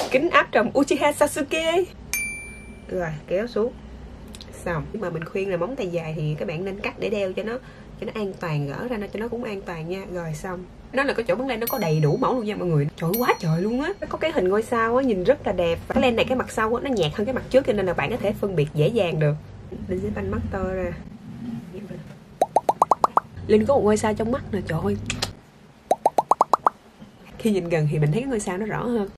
Kính áp tròng Uchiha Sasuke. Rồi kéo xuống. Xong. Nhưng mà mình khuyên là móng tay dài thì các bạn nên cắt để đeo cho nó an toàn, gỡ ra cho nó cũng an toàn nha. Rồi xong. Nó là cái chỗ bắn len nó có đầy đủ mẫu luôn nha mọi người. Trời ơi, quá trời luôn á. Nó có cái hình ngôi sao á, nhìn rất là đẹp. Và cái len này cái mặt sau á nó nhạt hơn cái mặt trước, cho nên là bạn có thể phân biệt dễ dàng được. Linh sẽ banh mắt to ra. Linh có một ngôi sao trong mắt nè, trời ơi. Khi nhìn gần thì mình thấy cái ngôi sao nó rõ hơn.